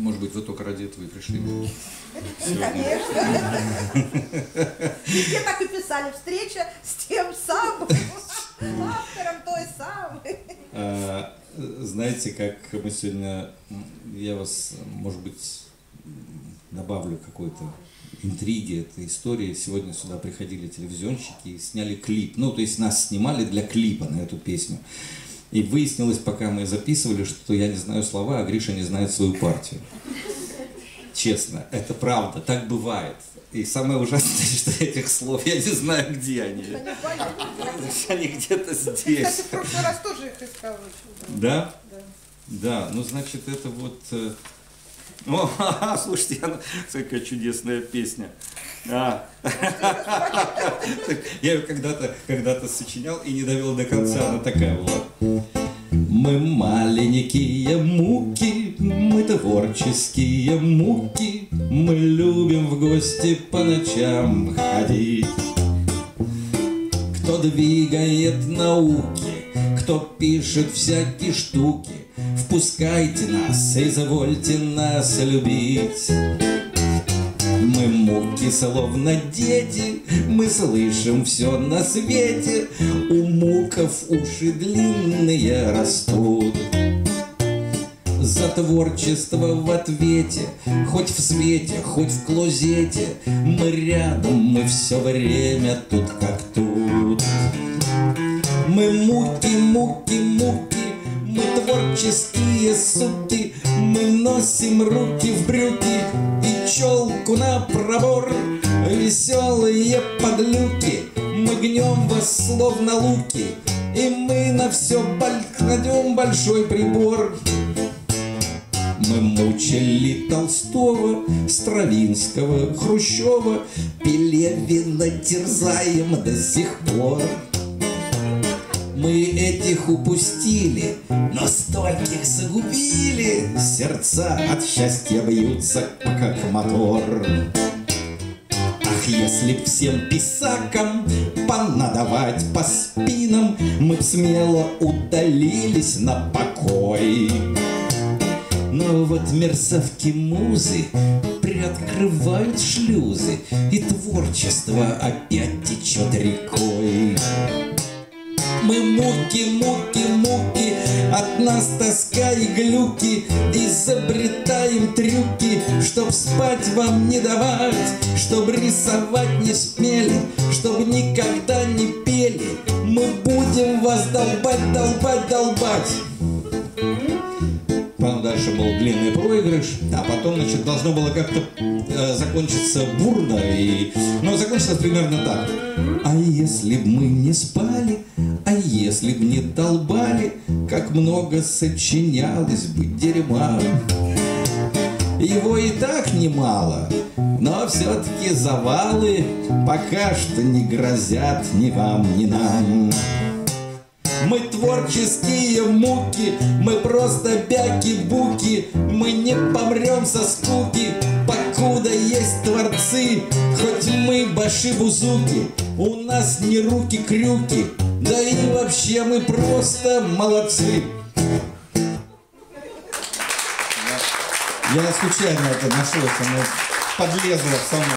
Может быть, вы только ради этого и пришли? Конечно. Все так и писали: встреча с тем самым автором той самой. Знаете, как мы сегодня, я вас, может быть, добавлю какой-то интриги этой истории. Сегодня сюда приходили телевизионщики и сняли клип. Ну, то есть нас снимали для клипа на эту песню. И выяснилось, пока мы записывали, что я не знаю слова, а Гриша не знает свою партию. Честно, это правда, так бывает. И самое ужасное, что этих слов я не знаю, где они. Они где-то здесь. Кстати, в прошлый раз тоже их искала. Да? Да, ну значит, это вот... О, слушайте, какая чудесная песня. Я ее когда-то сочинял и не довел до конца, она такая была. Мы маленькие муки, мы творческие муки, мы любим в гости по ночам ходить. Кто двигает науки, кто пишет всякие штуки, впускайте нас, извольте нас любить. Мы муки, словно дети, мы слышим все на свете, у муков уши длинные растут. За творчество в ответе, хоть в свете, хоть в клозете, мы рядом, мы все время тут как тут. Мы муки, муки, муки, мы творческие суки, мы носим руки в брюки и челку на пробор. Веселые подлюки, мы гнем вас словно луки, и мы на все кладем большой прибор. Мы мучили Толстого, Стравинского, Хрущева, Пелевина терзаем до сих пор. Мы этих упустили, но стольких загубили, сердца от счастья бьются, как мотор. Ах, если б всем писакам понадавать по спинам, мы б смело удалились на покой. Но вот мерзавки-музы приоткрывают шлюзы, и творчество опять течет рекой. Мы муки, муки, муки, от нас тоска и глюки, изобретаем трюки, чтоб спать вам не давать, чтоб рисовать не смели, чтоб никогда не пели. Мы будем вас долбать, долбать, долбать. Потом дальше был длинный проигрыш, а потом, значит, должно было как-то закончиться бурно, но закончилось примерно так. А если б мы не спали, а если б не долбали, как много сочинялось бы дерьма. Его и так немало, но все-таки завалы пока что не грозят ни вам, ни нам. Мы творческие муки, мы просто бяки-буки, мы не помрем со скуки, покуда есть творцы, хоть мы баши-бузуки, у нас не руки-крюки, да и вообще мы просто молодцы. Я случайно это нашел, оно подлезло в самое...